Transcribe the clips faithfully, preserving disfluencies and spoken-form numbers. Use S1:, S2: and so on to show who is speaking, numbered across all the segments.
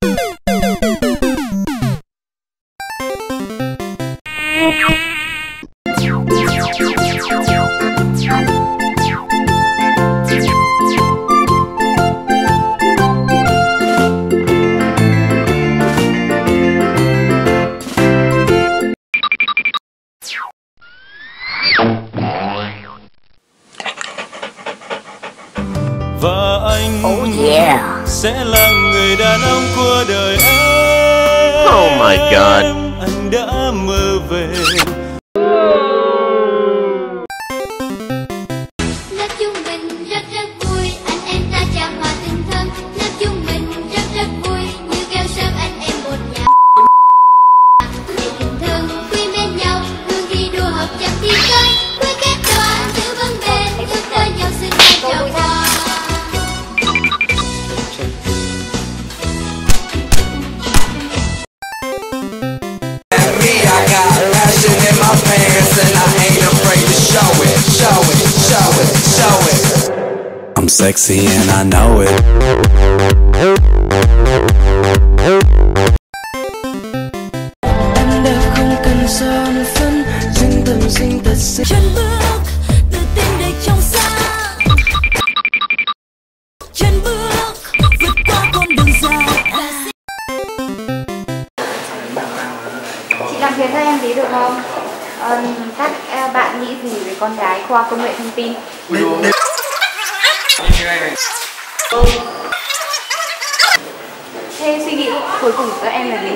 S1: Và anh
S2: oh yeah.
S1: sẽ là người đàn ông của đời em.
S2: Oh my god.
S1: Anh đã mơ về.
S3: Lớp chúng mình rất rất vui, anh em ta chạm hòa tình thân. Lớp chúng mình rất rất vui, như keo sơn anh em một nhà. Để tình thân quý mến nhau, luôn thi đua hợp chặt thi cân. Quyết kết đoàn giữ vững bền, giúp đỡ nhau xứng đáng trao quà.
S4: I'm sexy and I know it. Em đẹp không cần son phấn, xinh tầm xinh thật xinh.
S5: Chân bước tự tin đầy trong sáng, chân bước vượt qua con đường dài.
S6: Chị làm việc cho em tí được không? Ờ, các uh, bạn nghĩ gì về con gái khoa công nghệ thông tin? Thế suy nghĩ cuối cùng của các em là gì?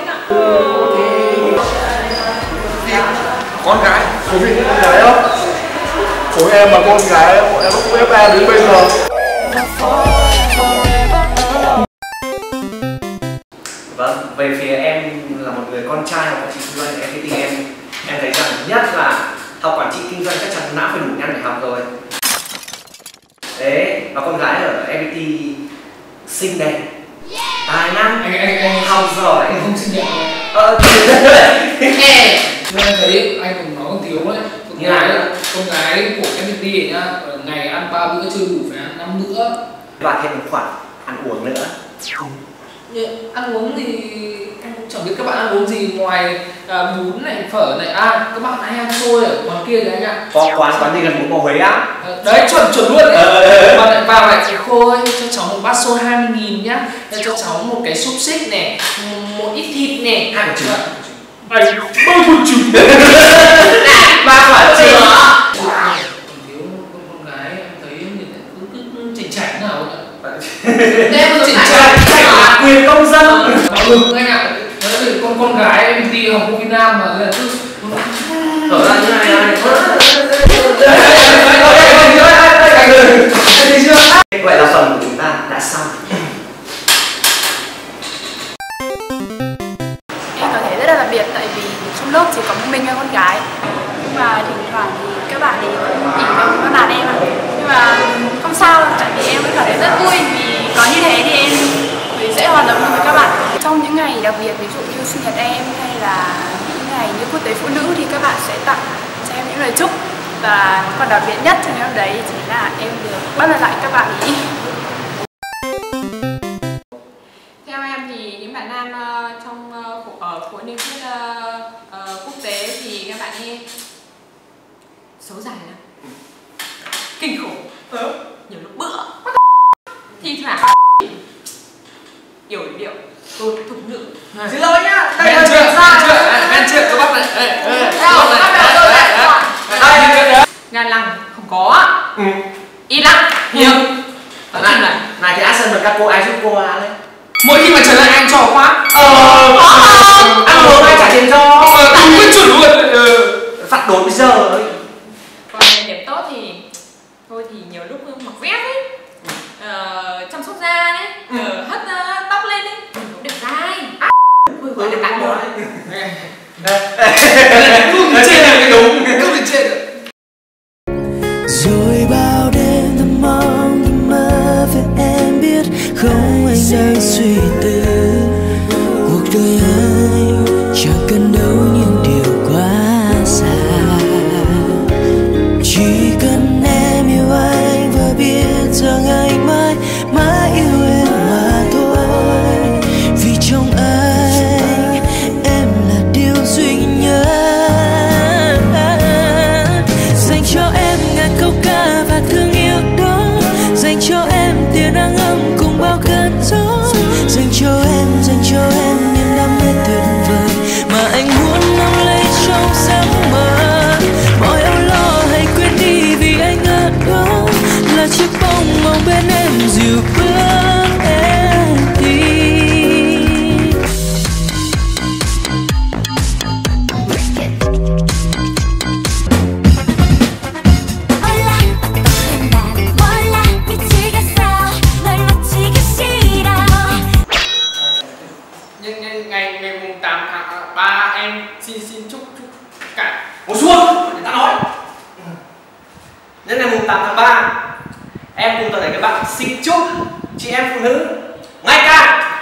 S7: Con gái, có vị con gái không? Của em mà con gái em cũng ép em đến bây giờ.
S8: Vâng, về phía em là một người con trai học quản trị kinh doanh, em thì em em thấy rằng nhất là học quản trị kinh doanh chắc chắn não phải đủ nhanh để học rồi. Đấy, và con gái ở em pê tê xinh đẹp, tài năng,
S9: anh anh anh
S8: học giỏi,
S9: anh không xinh đẹp.
S8: Ờ,
S9: Nhưng em thấy anh cũng nói con thiếu đấy. Con
S8: như
S9: gái,
S8: nào?
S9: con gái của em pê tê nhá, ở ngày ăn ba bữa chưa đủ phải ăn năm bữa.
S8: và thêm một khoản ăn uống nữa.
S9: Nhưng ăn uống thì em cũng chẳng biết các bạn ăn uống gì ngoài à, bún này, phở này. À, các bạn hay ăn xôi ở quán kia đấy anh ạ.
S8: Có quán quán gì gần bún bò Huế á?
S9: À, đấy, chuẩn chuẩn luôn đấy.
S8: Ờ.
S9: Mà lại vào lại cái khôi cho cháu một bát xôi hai mươi nghìn nhá. Cho cháu một cái xúc xích này, một ít thịt này.
S8: Hai quả trứng.
S9: Anh ba quả trứng.
S8: Ba quả trứng.
S9: Thiếu con con gái em thấy nhìn cứ cứ chỉnh chảnh nào vậy.
S8: Em chỉnh chảnh là quyền công dân.
S9: Ừ anh ạ. Nói về con con gái em đi học Việt Nam mà là cứ
S8: thở ra như này này. Vậy là phần của chúng ta đã xong.
S6: Em có thể rất là đặc biệt tại vì trong lớp chỉ có một mình con gái. Nhưng mà thỉnh thoảng thì các bạn ấy cũng ỉ vào các bạn em ạ. Nhưng mà không sao, tại vì em vẫn cảm thấy rất vui vì có như thế thì em thì sẽ hoạt động với các bạn. Trong những ngày đặc biệt, ví dụ như sinh nhật em hay là những ngày như quốc tế phụ nữ thì các bạn sẽ tặng cho em những lời chúc. Và còn đặc biệt nhất trong hôm đấy chính là em được bắt gặp lại các bạn ý. Theo em thì những bạn nam uh, trong uh, ở khối niên thuyết uh, uh, quốc tế thì các bạn ấy xấu dài lắm, kinh khủng, ừ. Nhiều lúc bữa, thi thoảng yểu điệu, tôi thục nữ. Xin lỗi nhá, đây là chuyện sai.
S9: Ven chuyện các bác này.
S8: Đây,
S6: ngàn lăng không có, ừ. Ít lắm, nhiều.
S8: Này này, này thì action được các cô ai giúp cô á đấy.
S9: Mỗi khi mà trở lại anh trò quá.
S8: Ờ, ăn uống ai trả tiền cho.
S9: Ờ, đúng cái chuẩn luôn.
S8: Phạt đốn bây giờ ấy.
S6: Còn điểm tốt thì thôi thì nhiều lúc mặc vest ấy, ờ, chăm sóc da đấy, ừ. ờ, hất uh, tóc lên đấy, cũng đẹp dai. À, vừa đẹp cạn rồi.
S9: Không thể chê được cái đúng, không thể chê được.
S4: Rồi bao đêm thầm mong thầm mơ về em biết không anh đang suy tư. Cuộc đời anh chẳng cần đâu những điều quá xa. Chỉ cần em yêu anh và biết rằng anh mãi mãi yêu em mà thôi.
S9: à, ba em xin xin chúc chúc cả.
S8: Ngồi xuống để ta nói. Nhân ngày mùng tám tháng ba, em cùng toàn thể các bạn xin chúc chị em phụ nữ ngày càng